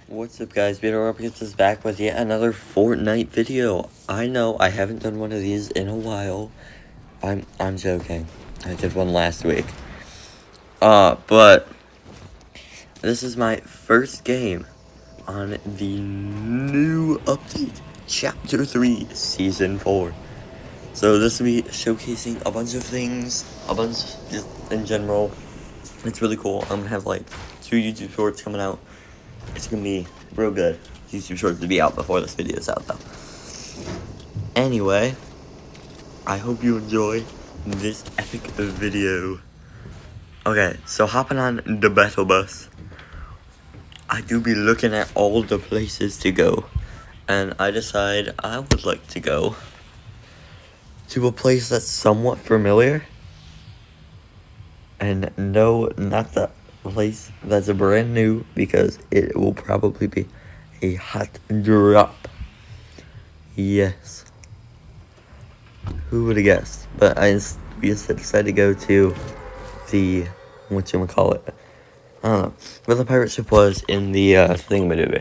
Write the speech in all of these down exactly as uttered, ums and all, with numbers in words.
What's up, guys? BeatoRobkins is back with yet another Fortnite video. I know I haven't done one of these in a while. I'm I'm joking. I did one last week. Uh, but this is my first game on the new update, Chapter three, Season four. So this will be showcasing a bunch of things, a bunch just in general. It's really cool. I'm gonna have like two YouTube shorts coming out. It's gonna be real good. YouTube shorts to be out before this video is out, though. Anyway, I hope you enjoy this epic video. Okay, so hopping on the battle bus, I do be looking at all the places to go, and I decide I would like to go to a place that's somewhat familiar. And no, not the place that's brand new, because it will probably be a hot drop. Yes. Who would have guessed? But I just, we just decided to go to the, whatchamacallit, I don't know, where the pirate ship was in the uh, thingamadooby.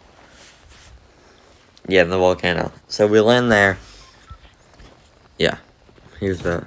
Yeah, the volcano. So we land there. Yeah, here's that.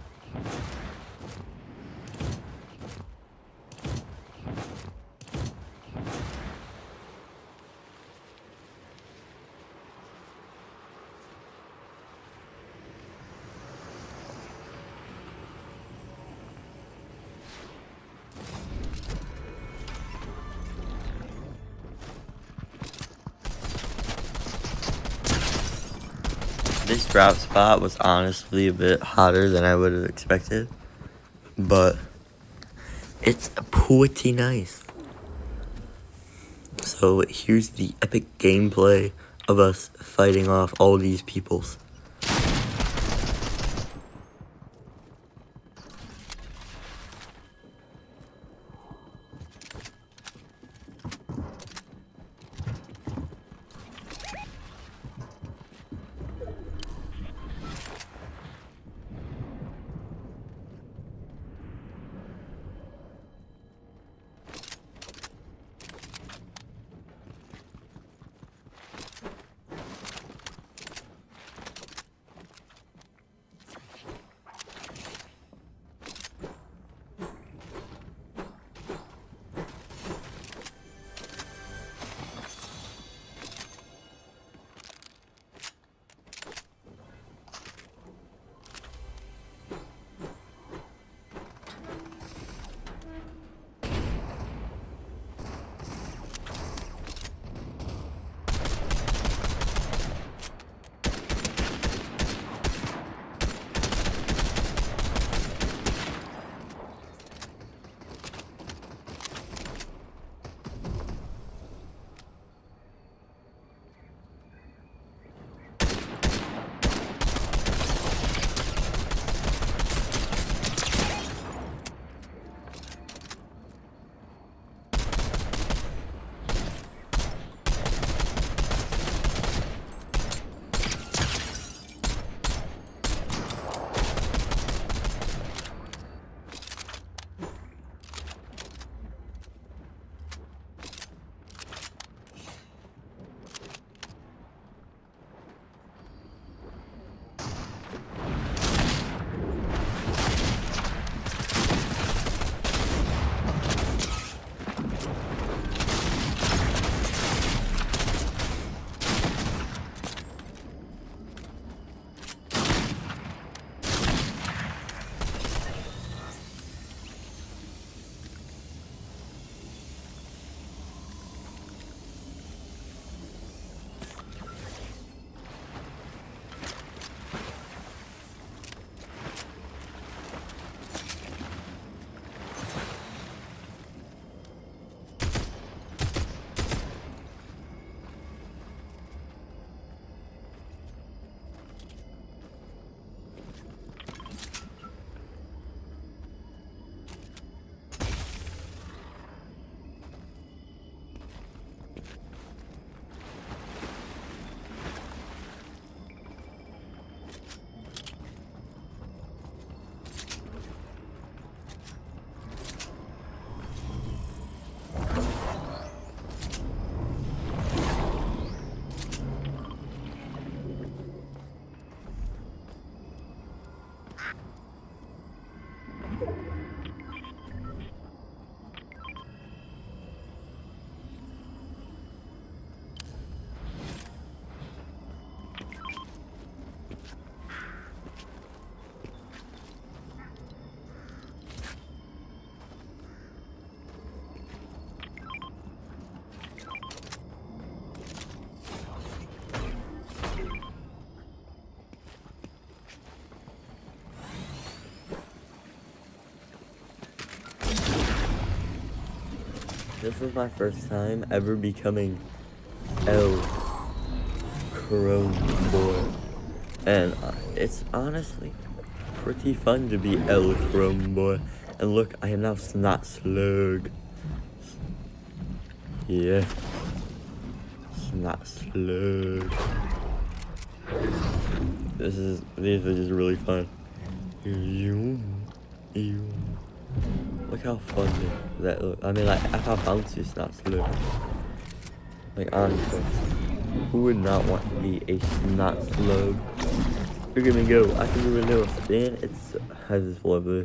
This drop spot was honestly a bit hotter than I would have expected, but it's pretty nice. So here's the epic gameplay of us fighting off all these peoples. this was my first time ever becoming El Chrome Boy. And uh, it's honestly pretty fun to be El Chrome Boy. And look, I am now Snot Slug. Yeah. Snot Slug. This is, these are just really fun. Look how fun that look. I mean, like, I how bouncy Snot Slug. Like, honestly, who would not want to be a Snot Slug? Look at me go. I can do a little spin. It's, I just love this.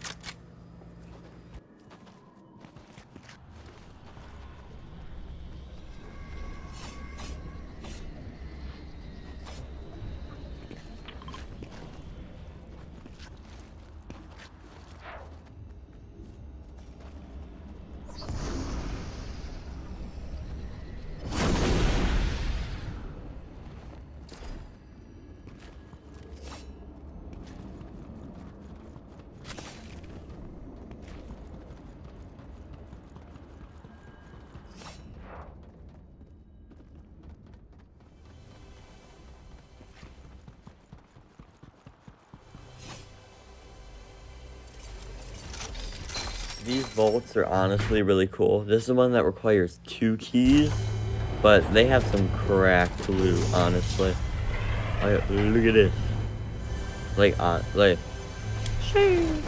These vaults are honestly really cool. This is the one that requires two keys, but they have some cracked loot, honestly. Like, look at this. Like, uh, like, shoo.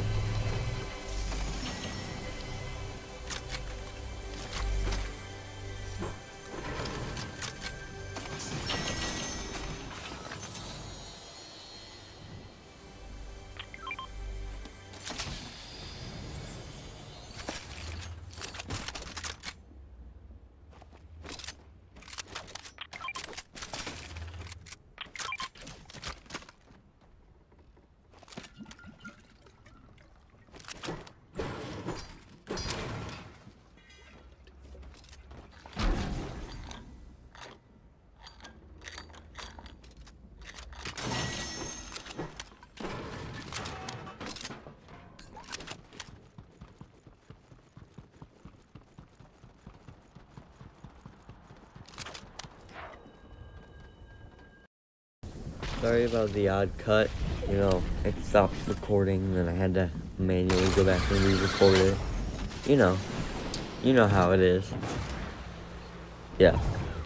Sorry about the odd cut. You know, it stopped recording, and I had to manually go back and re-record it. You know, you know how it is. Yeah.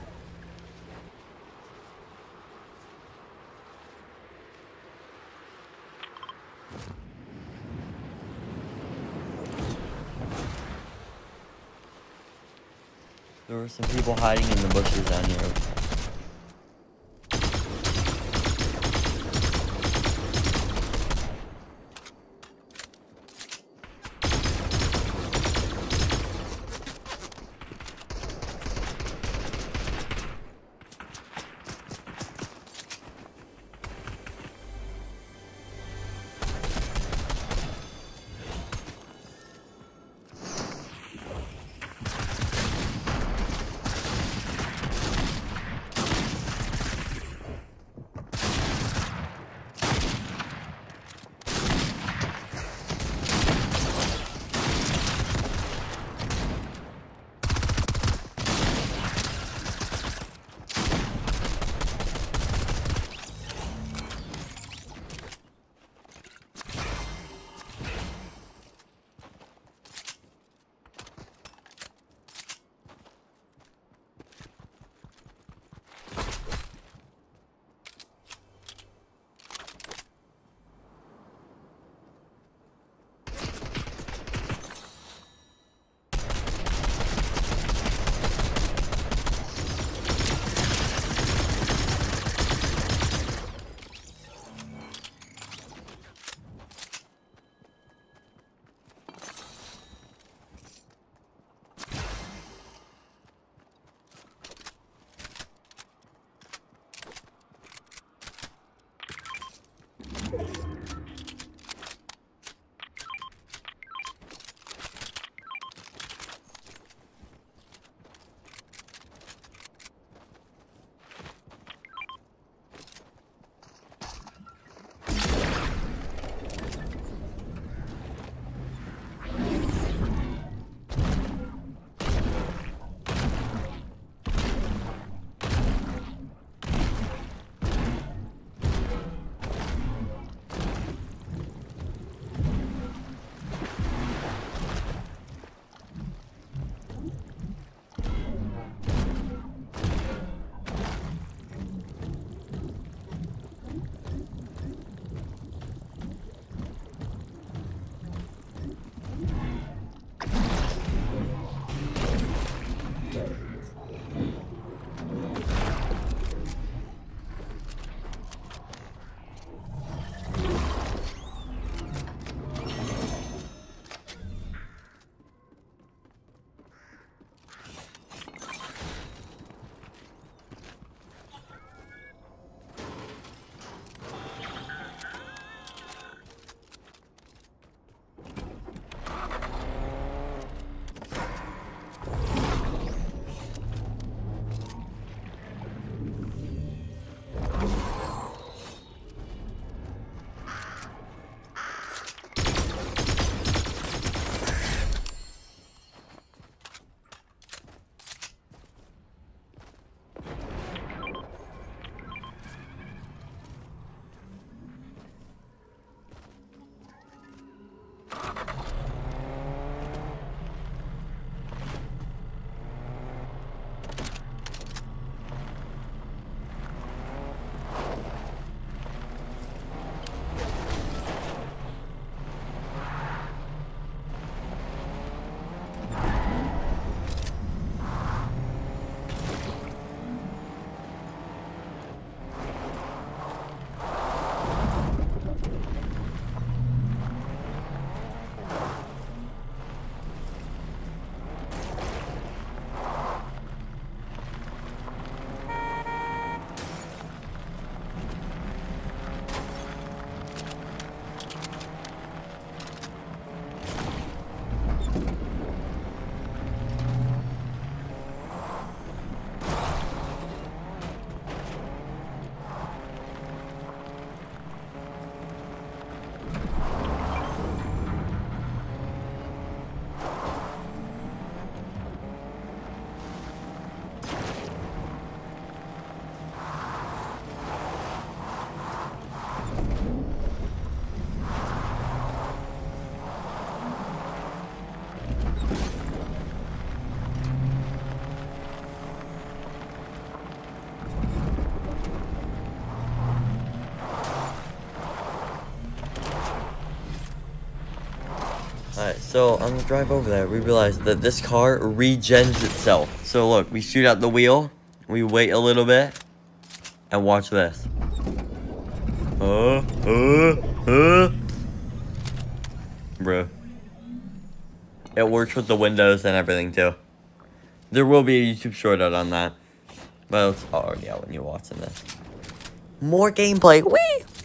There were some people hiding in the bushes down here. Alright, so on the drive over there, we realized that this car regens itself. So look, we shoot out the wheel, we wait a little bit, and watch this. Uh, uh, uh. Bro. It works with the windows and everything too. There will be a YouTube short out on that. But it's already out when you're watching this. More gameplay. Whee!